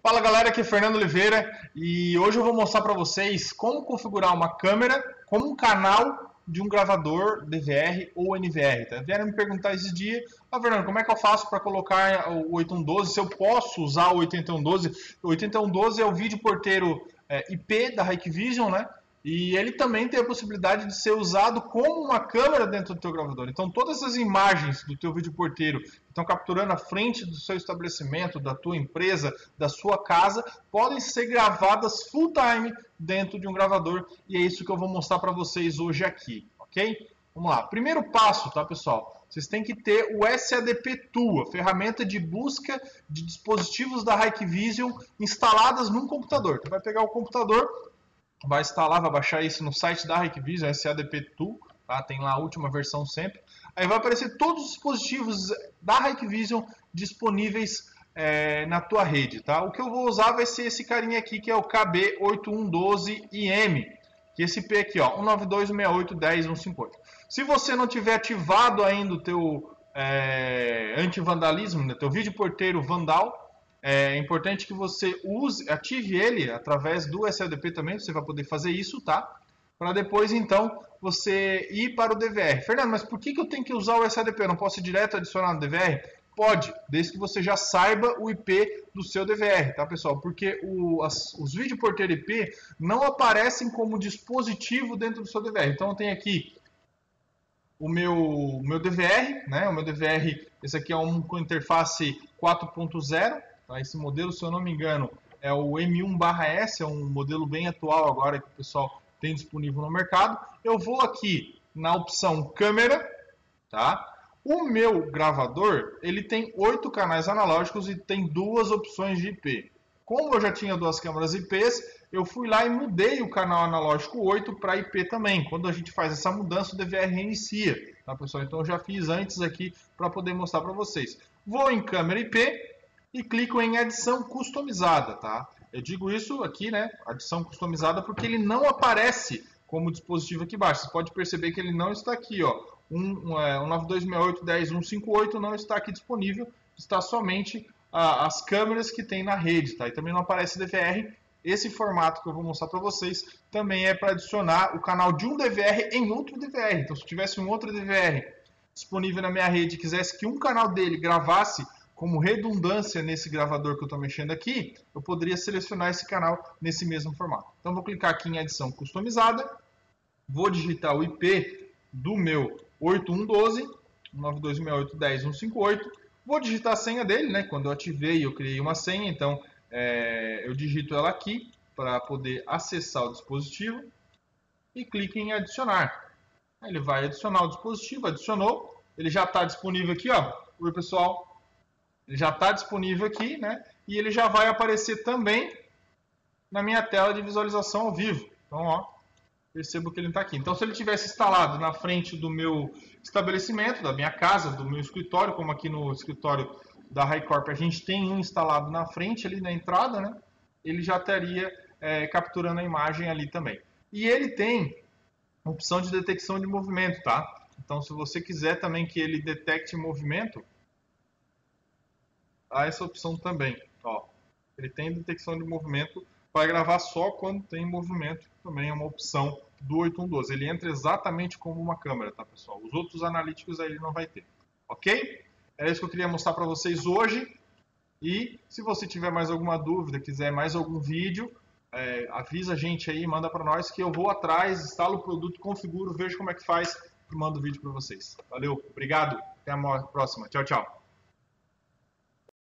Fala galera, aqui é Fernando Oliveira e hoje eu vou mostrar para vocês como configurar uma câmera como um canal de um gravador DVR ou NVR. Tá? Vieram me perguntar esses dias, Fernando, como é que eu faço para colocar o 8112, se eu posso usar o 8112? O 8112 é o vídeo porteiro IP da Hikvision, né? E ele também tem a possibilidade de ser usado como uma câmera dentro do teu gravador. Então todas as imagens do teu vídeo porteiro que estão capturando a frente do seu estabelecimento, da tua empresa, da sua casa, podem ser gravadas full time dentro de um gravador. E é isso que eu vou mostrar para vocês hoje aqui, ok? Vamos lá. Primeiro passo, tá, pessoal? Vocês têm que ter o SADP Tool, a ferramenta de busca de dispositivos da Hikvision instaladas num computador. Você vai pegar o computador, vai instalar, vai baixar isso no site da Hikvision, SADP Tool, tá? Tem lá a última versão sempre. Aí vai aparecer todos os dispositivos da Hikvision disponíveis na tua rede, tá? O que eu vou usar vai ser esse carinha aqui, que é o KB8112IM, que é esse IP aqui, ó, 192.168.10.158. Se você não tiver ativado ainda o teu anti-vandalismo, né, teu vídeo porteiro Vandal, é importante que você ative ele através do SLDP também, você vai poder fazer isso, tá? Para depois, então, você ir para o DVR. Fernando, mas por que eu tenho que usar o SLDP? Eu não posso ir direto adicionar no DVR? Pode, desde que você já saiba o IP do seu DVR, tá, pessoal? Porque os vídeo porteiro IP não aparecem como dispositivo dentro do seu DVR. Então, eu tenho aqui o meu DVR, né? O meu DVR, esse aqui é um com interface 4.0. Tá? Esse modelo, se eu não me engano, é o M1/S, é um modelo bem atual agora que o pessoal tem disponível no mercado. Eu vou aqui na opção câmera, tá? O meu gravador, ele tem 8 canais analógicos e tem 2 opções de IP. Como eu já tinha 2 câmeras IPs, eu fui lá e mudei o canal analógico 8 para IP também. Quando a gente faz essa mudança, o DVR reinicia, tá, pessoal? Então eu já fiz antes aqui para poder mostrar para vocês. Vou em câmera IP e clico em adição customizada, tá? Eu digo isso aqui, né, adição customizada, porque ele não aparece como dispositivo aqui embaixo. Você pode perceber que ele não está aqui, ó. 192.168.10.158 não está aqui disponível, está somente as câmeras que tem na rede, tá? E também não aparece DVR. Esse formato que eu vou mostrar para vocês também é para adicionar o canal de um DVR em outro DVR. Então, se tivesse um outro DVR disponível na minha rede e quisesse que um canal dele gravasse como redundância nesse gravador que eu estou mexendo aqui, eu poderia selecionar esse canal nesse mesmo formato. Então, vou clicar aqui em adição customizada, vou digitar o IP do meu 8112, 192.168.10.158, vou digitar a senha dele, né? Quando eu ativei, eu criei uma senha, então eu digito ela aqui para poder acessar o dispositivo e clico em adicionar. Aí ele vai adicionar o dispositivo, adicionou, ele já está disponível aqui, ó. Oi, pessoal. Ele já está disponível aqui, né? E ele já vai aparecer também na minha tela de visualização ao vivo. Então, ó, percebo que ele está aqui. Então, se ele tivesse instalado na frente do meu estabelecimento, da minha casa, do meu escritório, como aqui no escritório da HiCorp a gente tem um instalado na frente, ali na entrada, né? Ele já estaria capturando a imagem ali também. E ele tem opção de detecção de movimento, tá? Então, se você quiser também que ele detecte movimento, há essa opção também. Ó, ele tem detecção de movimento para gravar só quando tem movimento, também é uma opção do 8112. Ele entra exatamente como uma câmera, tá, pessoal? Os outros analíticos aí ele não vai ter. Ok? É isso que eu queria mostrar para vocês hoje. E se você tiver mais alguma dúvida, quiser mais algum vídeo, avisa a gente aí, manda para nós que eu vou atrás, instalo o produto, configuro, vejo como é que faz e mando o vídeo para vocês. Valeu, obrigado, até a próxima. Tchau, tchau.